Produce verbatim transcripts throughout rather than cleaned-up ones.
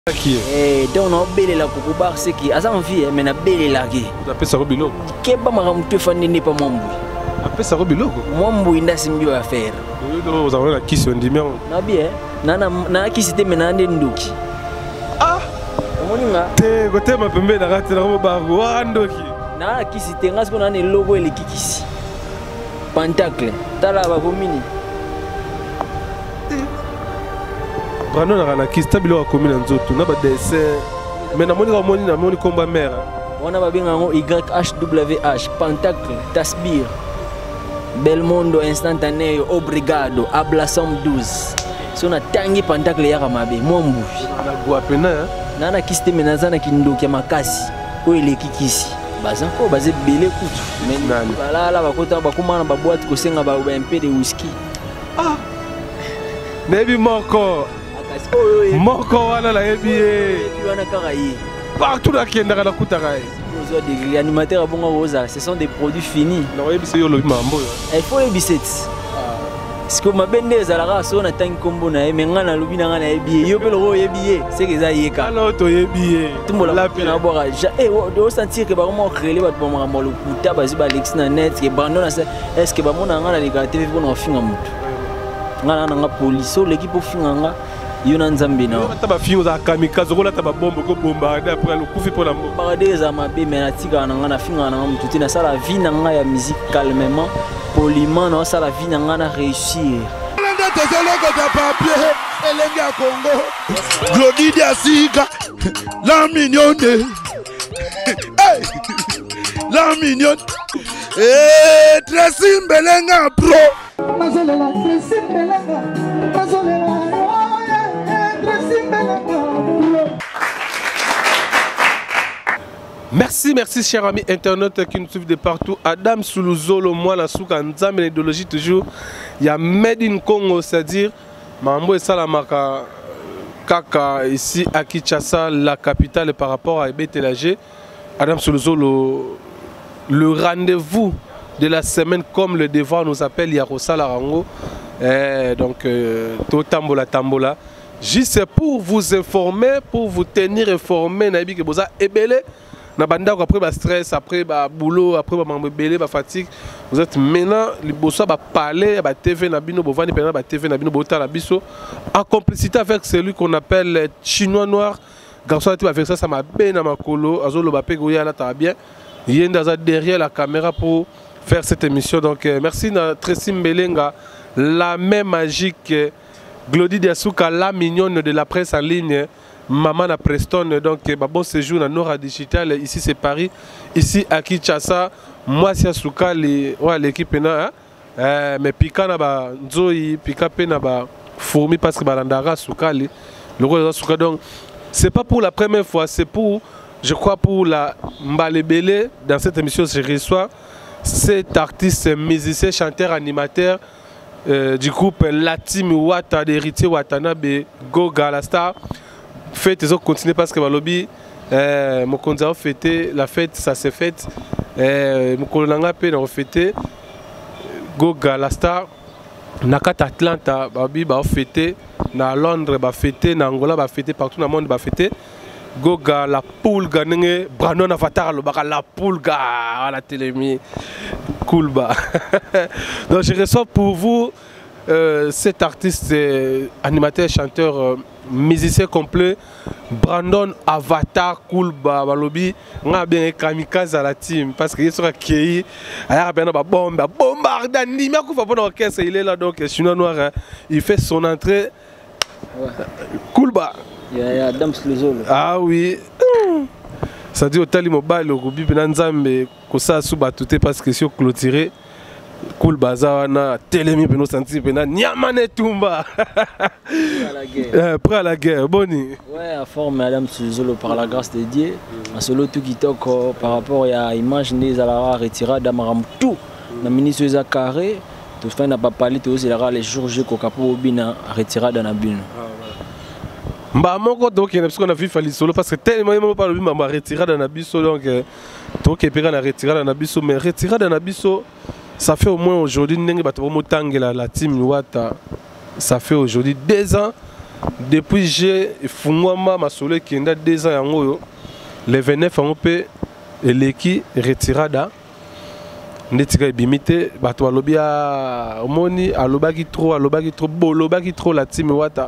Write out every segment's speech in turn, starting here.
Eh, donc on a belé la coupe bar c'est qui, à ça on vit, mais on a belé la qui. Tu appelles ça Robilo? Qu'est-ce que maman te fait n'est pas mon bout. Appelle ça Robilo? Mon bout il n'a pas mieux à faire. Vous avez la qui sur un dimion? Na bien, nana nana qui c'était maintenant des ndoki. Ah. Moninga. Te côté ma pembe na raté na robago ndoki. Na qui c'était ngas qu'on a le logo et le kikisi. Pentacle. Tala ba bomini. Brandon na na qui stabilo a commune nzoto na ba dessin. Mais na moni ka moni na moni combat mère. On a ba bien ngo Y H W H Pentacle Tasbir. Belmondo instantaneo obrigado Ablasom douze. Si on a tangi Pentacle ya kamabe mombu. Na guapena hein. Nana qui c'était menazana qui ndoki makasi. Ko ele kikisi. Bazako baze belé kutu. Mais voilà là ba kota ba kuma ba boîte ko senga ba un peu de whisky. Ah. Nebi moko. Moko wana la ebie. Wana karayi. Partout là qui est dans la kutaraï. Des animateurs à bon rosa, ce sont des produits finis. Non, c'est le mambo. Il faut les bicettes. Parce que ma bende zalara so na tangi kombo na mais ngana lubina ngana ebiye yo pelo ro ebiye c'est que ça yeka alors to ebiye tout monde la pena bora eh de sentir que ba comment créer ba ba mo lo kuta ba ziba lex na net que bandona est-ce que ba mona ngana les T V pour na finga mutu ngana na police l'équipe au finga yo na nzambe na ta ba finga za kamikaze ko la ta ba bombe ko bombarder après le kufi pour la mbo barder za mabe mais na tika na ngana finga na mutu tina sala vie na nga ya musique calmement poliment na sala vie na nga na réussir Glody Diasika la mignonne la mignonne eh Tracy Mbelenga pro mazolela Tracy Mbelenga mazolela Tracy Mbelenga pro. Merci, merci chers amis internautes qui nous suivent de partout. Adam Suluzolo, moi la souka nzambe l'idéologie toujours. Il y a Made in Congo, c'est-à-dire Mambo et Salamaka Kaka ici à Kinshasa, la capitale par rapport à Ebételagé. Adam Suluzolo, le rendez-vous de la semaine comme le devoir nous appelle Yarosa Larango. Et donc tout tambola tambola. Juste pour vous informer, pour vous tenir informé, Nabi que vous avez ébélé. Après le stress, après le boulot, après la fatigue, vous êtes maintenant, vous avez parlé, vous T V, vous avez T V, en complicité avec celui qu'on appelle Chinois Noir. Garçon, avec ça, ça m'a bien à ma colo. Bien. Il y a derrière la caméra pour faire cette émission. Donc, merci à Tracy Mbelenga, la main magique, Glody Diasika, la mignonne de la presse en ligne. Maman à Preston, donc bon séjour dans Nora Digital, ici c'est Paris, ici à Kinshasa, moi c'est Souka, l'équipe là, mais Pika na ba Nzoi, Pika pe na ba fourmi parce que Balandara Souka, le rôle de Souka, donc c'est pas pour la première fois, c'est pour, je crois pour la Mbalebele, dans cette émission je reçois cet artiste, musicien, chanteur, animateur euh, du groupe Latim Wata, d'héritier Watanabe, Goga, la star. Fête, ils ont continué parce que Balobi, mon conseil a fêté, la fête, ça s'est fait. Mon collègue a fêté, Goga, la star, Nakat Atlanta, Babi, a fêté, na Londres, a fêté, na Angola, a fêté, partout dans le monde, a fêté. Goga, la poule, Ganenge, Brandon Avatar, le bar, la poule, à la télémie, cool, bah. Donc je reçois pour vous euh, cet artiste, euh, animateur, chanteur, euh, musicien complet, Brandon Avatar Kulba Balobi, on a bien kamikaze à la team parce qu'il sera qui, il a bien bombe, bombarde, il m'a coupé pour l'orchestre, il est là donc Chinois Noir, hein, il fait son entrée. Kulba. Il y a Adam Suluzolo. Ah oui. Ça dit au tali mobile le groupe Binanzambe que ça sous batouté parce que si on clôturé. Cool bazana télémi pour nous sentir pena Niamane Tumba prêt à la guerre boni ouais à forme Madame Suluzolo par la grâce de Dieu à solo tout qui toque par rapport à image des ala retiré d'amaram tout la ministre des carré tout fin n'a pas parlé tout c'est là les jours je cocapo bina retiré dans la bune mba moko donc parce qu'on a vu Fali Solo parce que tellement il m'a pas le m'a retiré dans la biso donc donc il peut la retirer dans la biso mais retirer dans la biso. Ça fait au moins aujourd'hui, la team Wata, ça fait aujourd'hui deux ans depuis j'ai fungwama masolo kenda deux ans yango le vingt-neuf yango pe eleki retirada ndetika ebimite bato alobi ya omoni alobaki trop alobaki trop bolobaki trop la team wata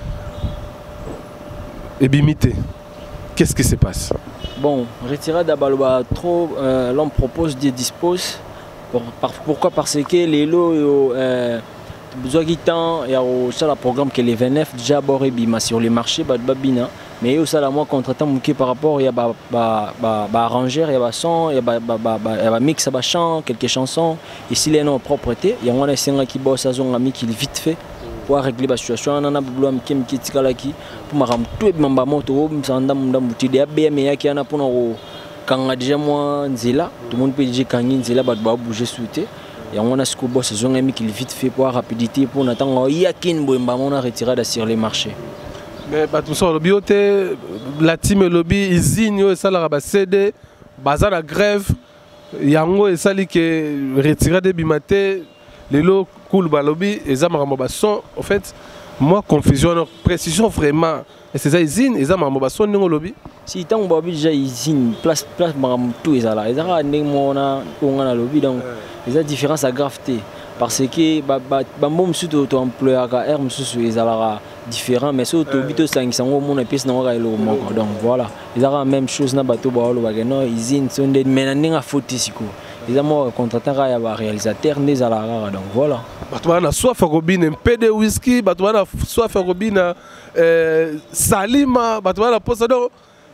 ebimite. Qu'est-ce qui se passe? Bon, retirada baloba trop euh, l'homme propose des dispose pour, par, pourquoi parce que les lots euh, besoin de temps il y a le programme que les vingt-neuf déjà boré bima sur les marchés bad babina mais il y a aussi la moi contre-temps par rapport il y a ba ba ba arrangeur il y a ba son il y a ba ba ba il y a ba mix ba chant quelques chansons ici les noms propreté il y a on a cinq qui bosse à son ami qui vite fait pour régler la situation on a besoin de kim qui tikala qui pour maram tout mamba moto msanda munda muti de B M yaki ana pour no quand déjà moi nzela tout le monde peut dire quand nzela ba ba bouger souté et on a ce que boss saison ami qui vite fait pour rapidité pour attendre yakin boemba on a retiré sur les marchés. Mais tout ça le bioté la team lobby izine ça la ba C D bazar la grève yango et ça li que retirer des bimaté les lots cool ba lobby et ça maramba son en fait moi confusion précision vraiment et c'est ça izine et ça maramba son ngo lobby si tant ba déjà izine place place maram tout et ça là et ça ndeng mona on a lobby donc les différences à gravité parce que ba ba bon surtout to employeur ka r mususu ezala différent mais surtout bito cinq cents au monde pièce na wa ilo moko donc voilà ils ont la même chose na bato ba lo ba no izine sonde menani nga faute siko ils ont contratant ya ba réalisateur des ala donc voilà bato bana soif robine P D whisky bato bana soif robine euh Salima bato bana posa donc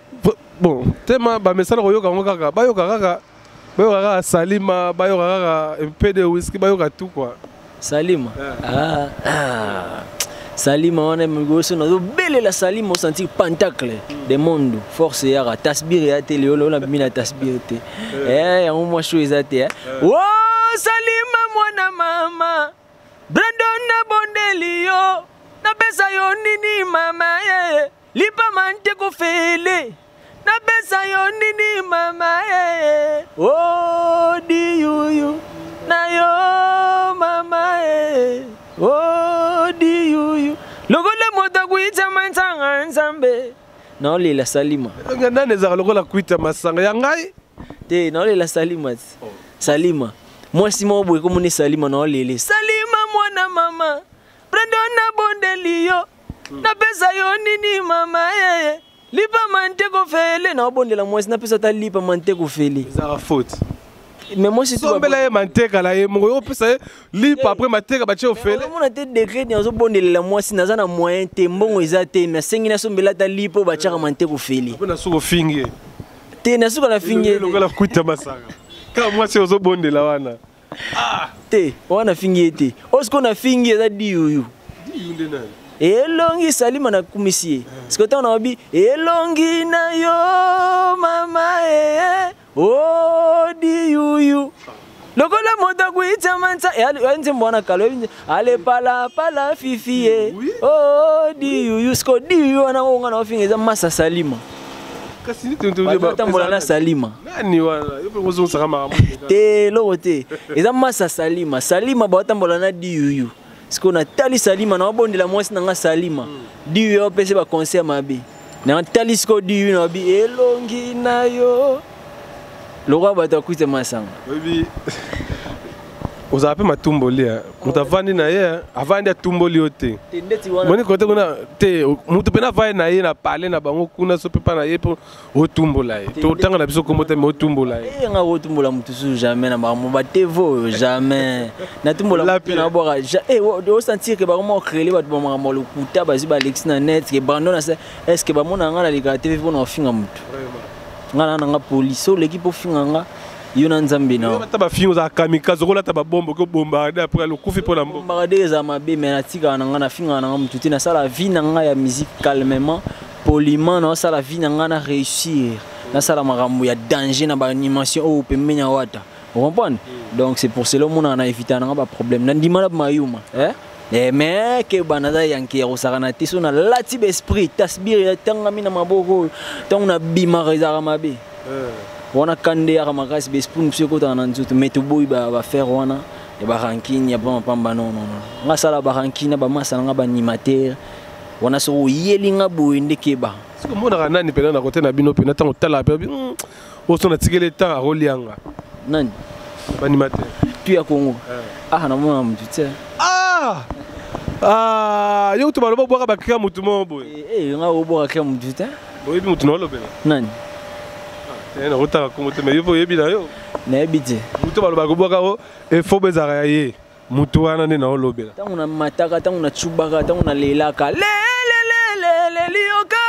bon tema ba message royoka ngokaka ba yoka kaka Bayoka Salima, Bayoka un peu de whisky, Bayoka tout quoi. Salima. Ah, ah. Salima, on aime grosso modo. Belle la Salima, on sentit pentacle des mondes. Force yara, tasbir et télé, on a mis la tasbir et eh, on m'a choisi à terre. Oh, Salima, moi mama. Brandon na bondelio. Na besa yo nini mama eh. Lipa mante ko fele. Na besa yo nini mama eh. Oh di yuyu na yo mama eh. Oh di yuyu logo le moto kuita mansanga nzambe na ole la Salima ngana neza logo la kuita masanga ya ngai te na ole la Salima Salima moi si mo boy comme ni Salima na ole le Salima mwana mama prendo na bondelio na besa yo nini mama eh. Lipa mante ko fele na obondela moi na pesa ta lipa mante ko fele ça faute mais moi si tu vas bela mante kala ye mo pesa lipa après mante ka bache o fele on a te décret na obondela moi si na za na moyen te mbongo eza te mais sengi na sombela ta lipa bacha ka mante ko fele na suko fingi te na suko na fingi lo la kuita masanga ka moi si ozo bondela wana ah te wana fingi te osko na fingi eza diuyu diuyu nani elongi Salima na kumisie siko ta na obi elongi na yo mama eh oh di yuyu lokola moto kuita mansa yanze mbona kalo ale pala pala fifie oh di yuyu siko di yuyu na ngo na ofingeza masa Salima kasi ni tuntu ba tambola na Salima nani wana yo pe ngozo saka mama te lokote eza masa Salima Salima ba tambola na di yuyu siko na tali Salima na obondela mwasi nanga Salima di yo pese ba concert mabe na tali siko di yo na bi elongi na yo loko ba ta kuite masanga bibi oza pe matumbo lia mutavandi na ye avandi atumbo liote moni kote kuna te mutu pena vai na ye na parler na bango kuna so pepa na ye po otumbo la ye to tanga na biso komota me otumbo la ye e nga otumbo la mutu su jamais na ba mo ba tevo jamais na tumbo la na bora e o sentir que ba mo créer ba ba mo lo kuta ba zi ba lex na net que bando na est-ce que ba mo na nga na liga T V po na finga mutu nga na nga police o l'équipe finga nga yona nzambe na ba taba fingo za kamikaze ko la taba bombo ko bombarder après le kufi po na mbo bombarder za mabe mais na tika na nga na finga na nga mutu te na sala vie na nga ya musique calmement poliment na sala vie na nga na réussir na sala makambo ya danger na ba animation o pemenya wata vous comprenez donc c'est pour cela mon na éviter na nga ba problème na ndima na mayuma eh eh mais que banaza yanki ya osakana te so na lati esprit tasbir ya tanga mina maboko tanga na bima rezara mabe wana kande ya makasi be spoon psio ko tana nzutu meto boy ba ba faire wana ya ba ranking ya ba pamba non non nga sala ba ranking ba masa nga ba animateur wana so yelinga boende keba siko mona nani pena na côté na bino pena tango tala pe o sona tikele temps a rolianga nani animateur tu ya Congo ah na mona mutu tse ah ah yo to baloba boka bakika mutu mo boy eh nga o boka kika mutu tse boy bi mutu no lobela nani eh na rota ko mutu me yo boy bi na yo na ebite mutu baloba ko boka o e fo bezara ye mutu wana ne na lobela tango na mataka tango na chubaka tango na lelaka le le le le le lioka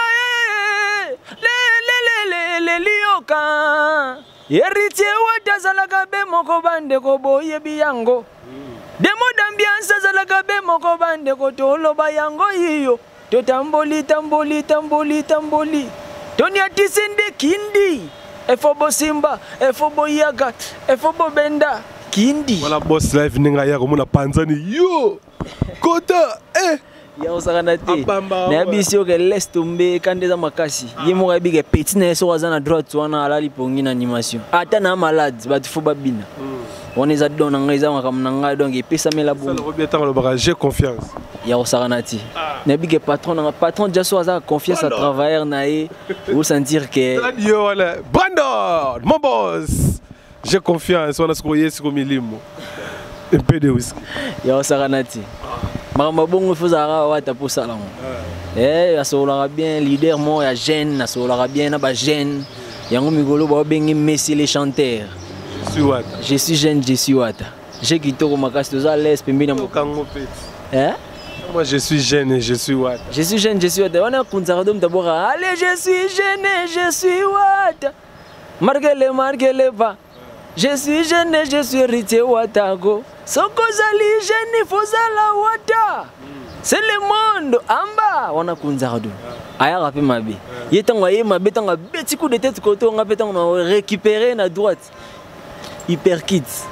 le le le le le lioka héritier wata zalaka be moko bande ko boye biyango demo d'ambiance zalaka be moko bande ko toloba yango yiyo to tamboli tamboli tamboli tamboli tonia tisinde kindi efobo simba efobo yaga efobo benda kindi wala boss live ninga ya ko mona panzani yo kota eh ya osakana te na bisio ke laisse tomber kande za makasi ye mo bige petit na so wazana droite wana ala lipongi na animation ata na malade batu fo babina on eza dona ngaiza makamna ngai donc epesa mela bo ça le bien tant le bagage j'ai confiance ya osakana te na bige patron na patron déjà so aza confiance à travailler na e ou sentir que yo wala Brandon mon boss j'ai confiance on a ce qu'on y est sur milimo un peu de whisky ya osakana te Mama bongo fozara wata pour ça là. Eh, asolara bien leader mo ya jeune, asolara bien na ba jeune. Yango migolo ba bengi Messi les chanteurs. Je suis wata. Je suis jeune, je suis wata. J'ai quitté ko makasi toza les pembi na mokango peti. Eh? Moi je suis jeune et je suis wata. Je suis jeune, je suis wata. Wana kunzara dom tabora. Allez, je suis jeune et je suis wata. Marquez-le, marquez-le pas. Je suis jeune et je suis rité watago. Sokozali jeune fozala wata. C'est le monde amba wana kunzardo. Aya rapi mabe. Yetango ye mabe tanga beti coup de tête koto nga petang na récupérer na droite. Hyper kids.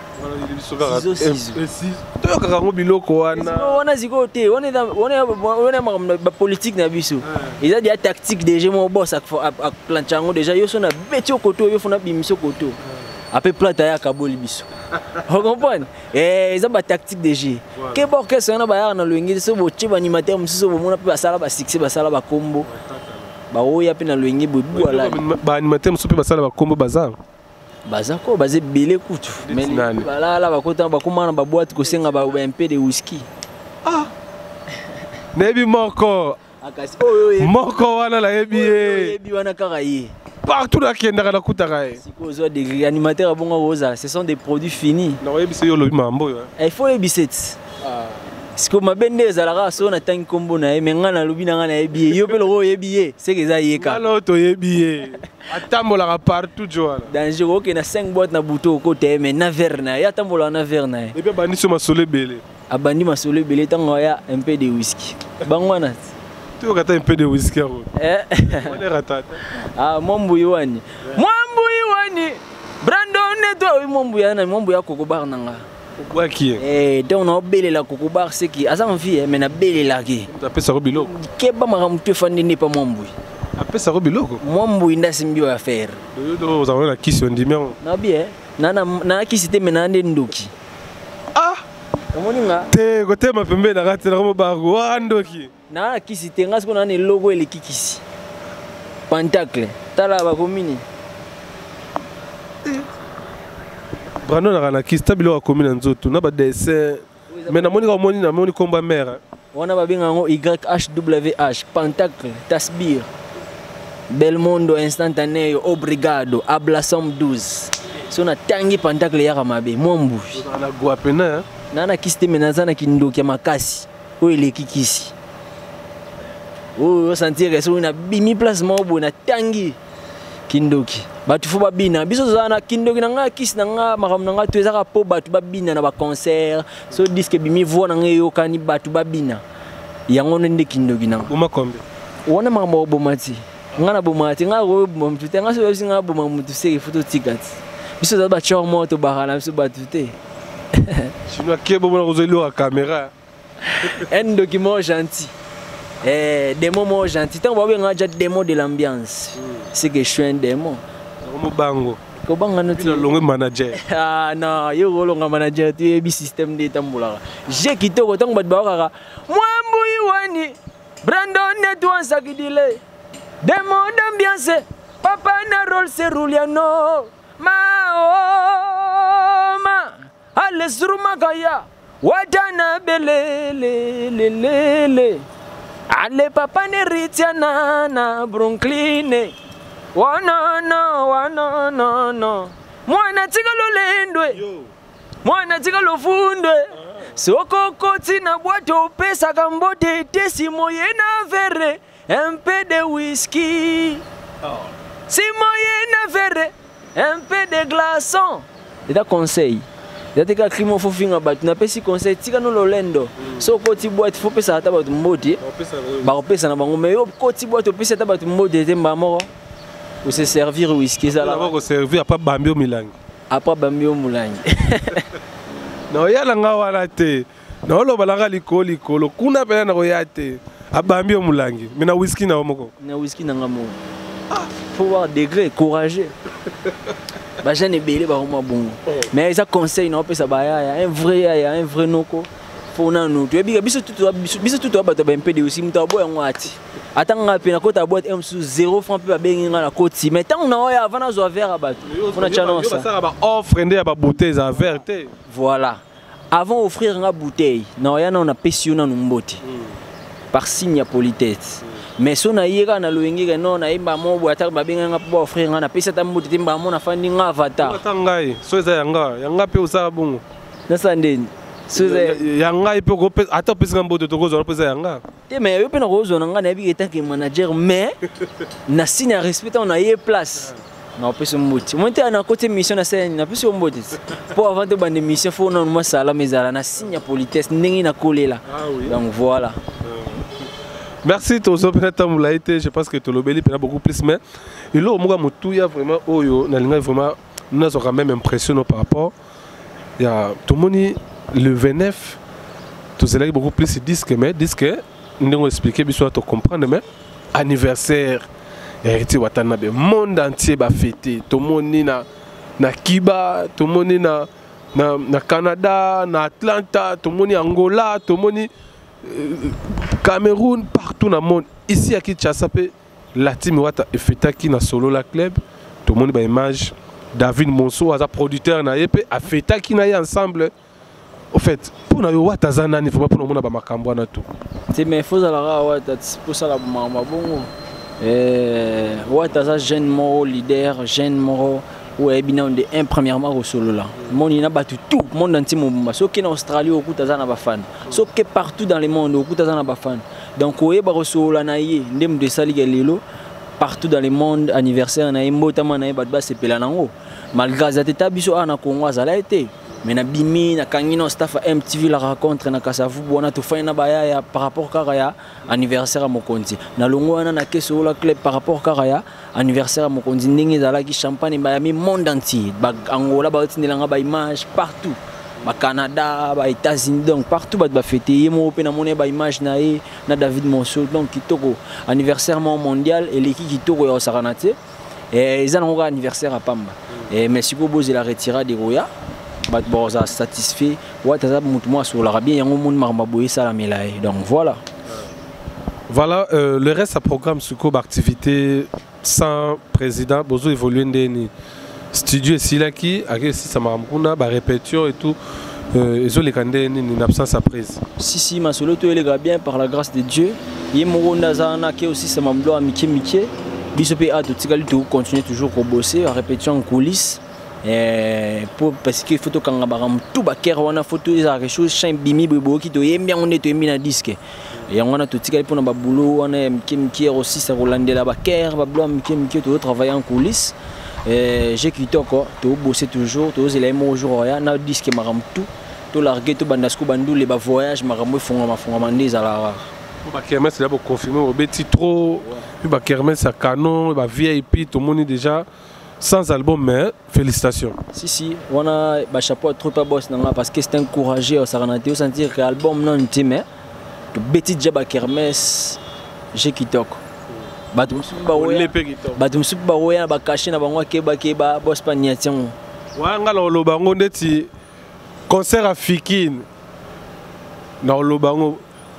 Toi kakango biloko wana. Wana ziko te, on est on est on est politique na biso. Ils ont des tactiques déjà mon boss ak planchango déjà yo so na beti koto yo fona bimiso koto. Après plata ya kaboli biso. Vous comprenez? Eh, ils ont des tactiques de jeu. Que bon que ça na ba na luingi so bo chiba animateur mususu bo mona pe basala ba succès basala ba combo. Ba oya pe na luingi bo boala. Ba animateur mususu pe basala ba combo bazar. Bazako bazé belé kutu. Mais bala la ba kota ba komana ba boîte ko senga ba un peu de whisky. Ah. Nebi moko. Akasi oyo moko wana la yebi e. Yebi wana karaye. Partout là qui est dans la coutaille. Des animateurs à bon rosa, ce sont des produits finis. Non, il faut le mambo. Il faut les bicettes. Ce que ma bende zalara so na tank combo na mais ngana lobi na ngana ebiye yo pe lo ebiye c'est que ça yeka. Alors to ebiye. Atambola partout joala. Danger OK na cinq boîtes na bouteau côté mais na verre na ya tambola na verre na. Et puis bandi so masole belé. Abandi masole belé tango ya un peu de whisky. Bangwana. Tu veux un peu de whisky. Eh. On est ratat. Ah, Mombu Iwani. Mombu Iwani. Brandon neto Mombu yana Mombu ya kokobar nanga. Kokobar qui? Eh, donc on a belé la kokobar c'est qui? Asa mfi mais na belé la qui. Tu appelles ça robilo. Keba maramtu fandi ni pa Mombu. Appelle ça robilo. Mombu inda simbio ya faire. Vous avez la kiss on dit bien. Na bien. Na na na kisite menande ndoki. Ah. Omoninga. Te côté ma pembe na rate na mo bago ndoki. Na kisi te ngasi ko na ne logo ele kikisi. Pentacle. Tala ba komini. Brandon na kisi tabilo ko komina nzoto na ba dessin. Mais na moni ka moni na moni komba mère. Wana ba binga ngo Y H W H Pentacle Tasbir. Belmondo instantaneo obrigado Ablasom douze. So na tangi Pentacle ya kamabe Mombu. Na gwa pena. Na na kisi te menazana kindoki ya makasi. O ele kikisi. Oh, sentir que c'est une bimi place mobo na tangi kindoki. Batu fo babina biso zana kindoki nanga kiss nanga makam nanga tuezaka po batu babina na ba concert. So disque bimi vo nanga yo kani batu babina. Yango nende kindoki nanga. Boma kombe. Wana makamba bomati. Ngana bomati nga ro bomtu te nga so bisi nga boma mutu seke photo ticket. Biso za ba chor moto barana biso batu te. Chinois kebo bona kozeli la caméra. Un document gentil. Eh, des moments gentils. Tant que vous avez des mots de l'ambiance, c'est que je suis un démon. Bango. Comment on tu es manager? Ah non, je suis un manager. Tu es un système de tamboula. J'ai quitté le temps où je suis moi, Mbouiwani. Brandon nettoie Sakidile. Demo d'ambiance. Papa na rôle c'est Rouliano. Ma oh ma. Allez sur ma gaya. Wadana bele le le le le. Allez papa ne ritiana na Brooklyn. Wana no wana no no. Mwana tika lo lendwe. Mwana tika lo fundwe. Soko koti na boîte pesa kambote tesi moyen na verre. Un peu de whisky. Si moyen na verre. Un peu de glaçon. C'est un conseil. Date ka krimo fo finga bat na pesi conseil tika no lolendo so ko ti boîte fo pesa ata bat mbodi ba ko pesa na bango mais yo ko ti boîte pesa ata bat mbodi te mbamo ou se servir whisky ça là ko servir pas bambio milangi apa bambio mulangi no yala nga wala te no lo balanga likolo likolo kuna pela na ko yate abambio mulangi mina whisky na omoko na whisky na ngamo faut voir degré courageux. Bah j'en ai belé bah moi bon. Mais ça conseille non peut ça bah un vrai un vrai noko. Faut na nous. Tu es biso tout biso tout ba to ba mpd aussi muta boya ngwati. Atanga pe na kota boîte M sous zéro franc pe ba benga na koti. Mais tant on a avant na zo verre ba. On a challenge ça. Ça ba offre ndé ba bouteille za verre té. Voilà. Avant offrir une bouteille, non ya na on a pesi na mbote. Par signe ya politesse. Mais si on a eu un loingue, non, on a eu un mot pour offrir un appel, on a eu un mot pour faire un avatar. So is yanga, yanga pe usaba bungu. Nasandeni. So yanga ipo go pe ata pesa ngambo to go zo pesa yanga. Te mais yo pe na go zo nga na bi etant que manager mais na signe respect on a eu place. Na pesa mbuti. Moi te na côté mission na scène na pesa mbuti. Pour avant de bande mission faut non moi sala mezala na signe politesse ndenge na kolela. Donc voilà. Merci Tozo Penata Moulaïté, je pense que Tolobeli peut beaucoup plus, mais il a vraiment, Oyo, vraiment, nous avons quand même impressionné par rapport. Il y a tout le monde, le vingt-neuf, tous les beaucoup plus disque, mais disque, nous avons expliqué, nous avons comprendre, mais anniversaire, héritier Watanabe, le monde entier va fêter, tout le monde na na Kiba, tout le monde na na na Canada, na Atlanta, tout le monde Angola, tout le monde Cameroun, partout dans le monde. Ici à Kinshasa, la team Wata est fêtée qui na solo la club. Tout le monde a une image. David Monso, a producteur na yep, a fêté qui na ensemble. Au fait, pour na Wata Zana, il faut pas pour le monde a makambo na tout. C'est mais faut alors Wata pour ça la mama bon. Euh Wata za jeune moro leader, jeune moro. Ouais, bien on est un premièrement au solo là. Mon il a battu tout le monde entier mon sauf qu'en Australie au coup tazana ba fan. Sauf que partout dans le monde au coup tazana ba fan. Donc ouais ba solo là naïe ndem de sali galelo partout dans le monde anniversaire naïe mbotama naïe bat ba sepela nango. Malgré ça teta biso ana Congo ça l'a été. Mais na bimi na kangino staff M T V la rencontre na kasavu bona to faina ba ya par rapport karaya anniversaire à Mokonzi. Na longo ana na keso la club par rapport karaya anniversaire à Mokonzi ndenge zala ki champagne ba mi monde entier. Ba Angola ba tinelanga ba image partout. Ba Canada, ba États-Unis donc partout ba ba fêter yemo pe na moné ba image na e na David Monso donc kitoko anniversaire mondial et l'équipe kitoko ya Saranate. Et ils ont un anniversaire à Pamba. Et merci beaucoup de la retirade de Roya. Bon, ça satisfait. Ouais, t'as ça sur l'Arabie, il y a un monde marmaboué ça la mélaille. Donc voilà. Voilà, euh, le reste à programme sur quoi activité sans président, bozo évoluer dans studio ici là qui avec si ça m'a amené ba répétition et tout. Euh, ils ont les candidats une absence à prise. Si si, ma solo tout est bien par la grâce de Dieu. Il mon ronda zana qui aussi ça m'a amené à Mickey Mickey. Bisopé a tout tigali tout continuer toujours à bosser à répétition en coulisses. Et pour parce que photo quand on tout baker on a photo des quelque chose chain bimi bobo qui to yem bien on est mis na disque et on a tout tigali pour na boulot on a kim qui aussi ça rolande la baker ba blanc kim qui to travailler en coulisses et j'ai quitté encore to bosser toujours to les mots jour ya na disque maram tout to larguer to bandasco bandou les ba voyage maram fonga ma fonga mandé à la ba kermesse c'est là pour confirmer au petit trop ba kermesse à canon ba V I P tout le monde déjà sans album, mais félicitations. Si, si, on a un chapeau trop à boss parce que c'est encouragé à Saranate, sentir que l'album non est mais que petit job à Kermesse, j'ai quitté. Batum Subaroya, Batum Subaroya, Bakashi, Nabanwa Keba Keba, boss Pagnatin. Wanga lo bango neti concert à Fikine. Dans le bango,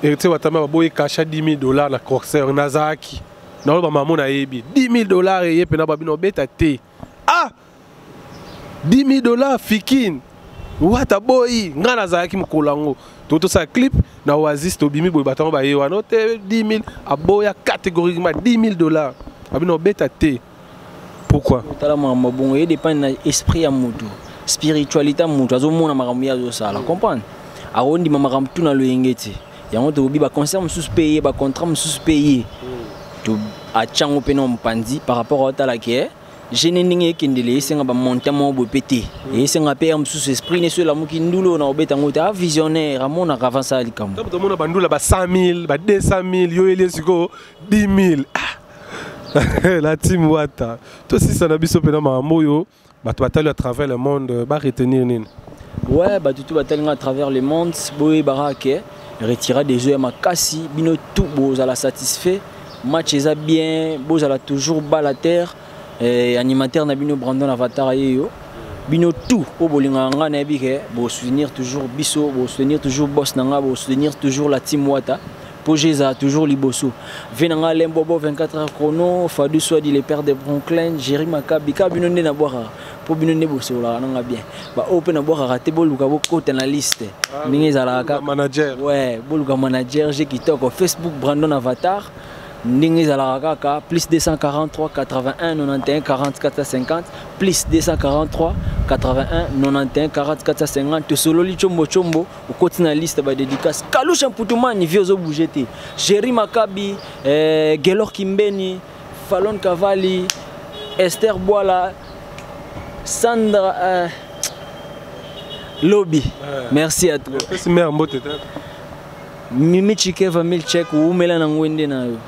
héritier Watama boye cacha dix mille dollars na corsaire Nazaki. Na ba maman na yebi dix mille dollars et pena babino beta te. Ah dix mille dollars fikin. Wata boy nga Nazaki mkolango. Toto sa clip na Oasis to bimi boy batama ba yewa no te dix mille aboya catégoriquement dix mille dollars. Babino beta te. Pourquoi? Tala mama bon et dépend de l'esprit à mutu. Spiritualité mutu azomona makambo ya zo sala. Comprendre? Arondi makambo tuna lo yengeti. Yango to bi ba concert mususu payé ba contrat mususu payé. To a chango pena mpandi par rapport à tala ke je n'ninge kindele senga ba monter mo bo pété. Et senga payer mususu esprit ne so la muki ndulo na obeta ngota visionnaire amona avance ali kam. To mona bandula ba cent mille, ba deux cent mille, yo ele siko dix mille. La team Wata. Toi si ça n'a biso pena mamoyo, ba to batali à travers le monde, ba retenir nini. Ouais, bah tout batali à travers le monde, boy barake, retira des jeux à makasi, bino tout beau à la satisfait, match est bien, beau à la toujours bas la terre, et animateur na bino Brandon Avatar yo. Bino tout au bolinga nga na bike, bo soutenir toujours biso, bo soutenir toujours boss nanga, bo soutenir toujours la team Wata. Pogeza toujours liboso. Venanga Lembobo vingt-quatre heures chrono, Fadu Swadi les pères de Brooklyn, Jerry Makabi, Kabinone na boira, pour binone bosso là, nanga bien. Ba open na boira raté boluka boko ten la liste. Ninge zalaka manager. Ouais, boluka manager, j'ai quitté au Facebook Brandon Avatar. Ninge zalaka plus deux cent quarante-trois quatre-vingt-un quatre-vingt-onze quarante-quatre cinquante plus deux cent quarante-trois quatre-vingt-un quatre-vingt-onze quarante-quatre cinquante solo li chombo chombo au continent liste ba dédicace Kalusha Mputumani viozo bougete Jerry Makabi eh, Gelor Kimbeni Fallon Cavalli Esther Boala Sandra euh, Lobby ouais. Merci à toi Mimi Chikeva Milchek ou Mela Nangwende na yo.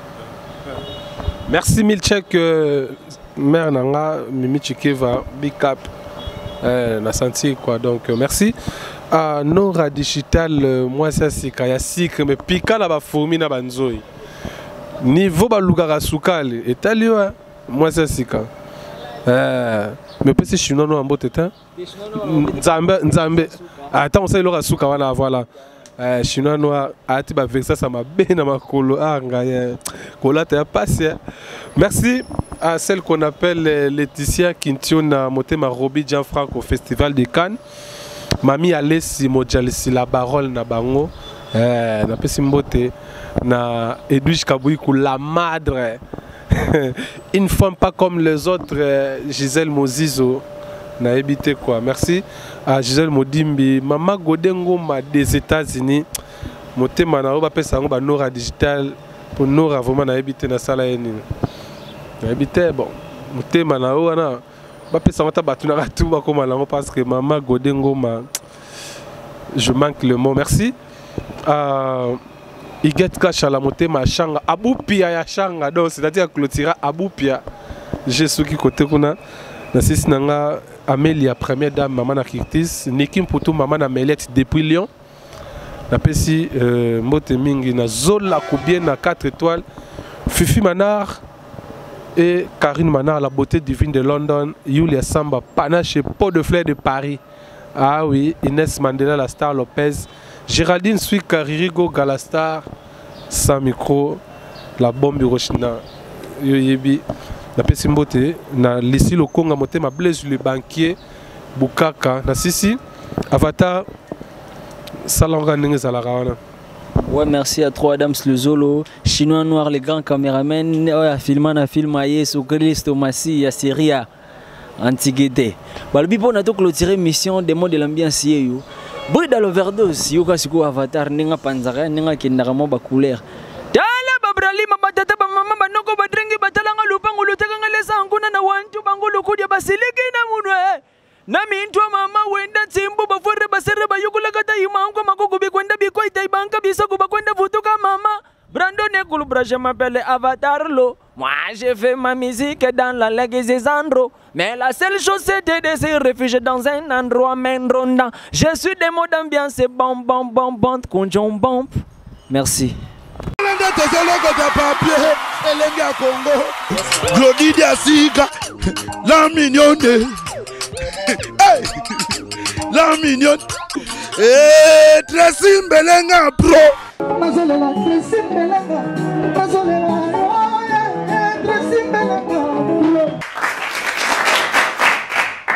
Merci Milchek, euh, mère Nanga, Mimi Chikeva, Big Cap, euh, na senti quoi. Donc euh, merci. À Nora Digital, euh, moi c'est Sika, ya Sika, mais Pika la ba fourmi na banzoi. Niveau ba lugara soukali, et talio, moi c'est Sika. Euh, mais peut c'est chinois no ambo teta. Nzambe, Nzambe. Attends, on sait le rasuka voilà voilà. Euh, chinois noir ati ba vexa ça m'a bien ma colo anga cola t'es passé. Merci à celle qu'on appelle Laetitia Kintiona Motema Roby Gianfranco au Festival de Cannes. Mami Alessi Mojalisi la parole na bango euh na pesi mbote na Edwige Kabouikou la madre. Une femme pas comme les autres euh, Gisèle Mozizo. Na évité quoi. Merci à Gisèle Modimbi, Mama Godengoma des États-Unis. Motema na oba pesa ngo ba Nora Digital pour Nora vraiment na évité na sala eni. Na évité bon. Motema na wana ba pesa ngata batu na tout ba comme là parce que Mama Godengoma je manque le mot. Merci à Iget Kasha la Motema Shanga Abupia ya Shanga donc c'est-à-dire clôturer Abupia. J'ai ce qui côté kuna na sis nanga Amélia, première dame, maman Nakirtis, Nikim Poutou, maman Amélette depuis Lyon. Na pesi Mbote Mingi, na Zola Koubien, na quatre étoiles. Fifi Manar et Karine Manar, la beauté divine de London. Yulia Samba, Panache et Pot de Fleurs de Paris. Ah oui, Inès Mandela, la star Lopez. Géraldine Sui Karirigo, Galastar, sans micro, la bombe Hiroshima. Yoyebi. Na pesi mbote na lisi lokonga motema Blaise le banquier Bukaka na sisi Avatar salonga ninge zalarawana. Ouais, merci à trois Adams le Zolo, Chinois Noir les grands caméramens, ouais, filmant na film aye sur Christ Massi ya Syria Antiguité. Balbi pour nato clôturer mission des mots de l'ambiance yo. Bruit dans l'overdose yo kasiko Avatar ninga panzara ninga kindaramo ba couleur. Brali mama tata ba mama banoko badrengi batalanga lupango lutakanga lesa nguna na wantu bangulu kudya basiliki na munwe na mintu mama wenda timbu bafore basere bayukula kata imango makuku bikwenda bikoita ibanka bisoko bakwenda vutuka mama Brandon Ekulu je m'appelle Avatar Lo. Moi j'ai fait ma musique dans la legacy des Andro. Mais la seule chose c'était de se réfugier dans un endroit main rondant. Je suis des mots d'ambiance bon bon bon bon conjon bomb. Merci. Glodidia Sika, la mignonne, hey, la mignonne, eh, Tracy Mbelenga Pro. nazolela Tracy Mbelanga